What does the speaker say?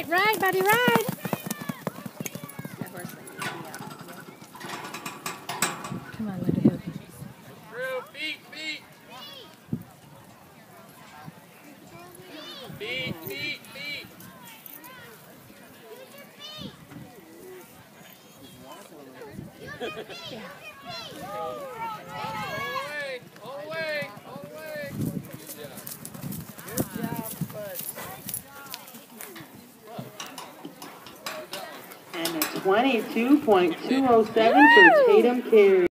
Ride, buddy, ride. Come on, let it go. Through, feet. Feet. Yeah. All the way. Good job, bud. And a 22.207 for Tatum Carey.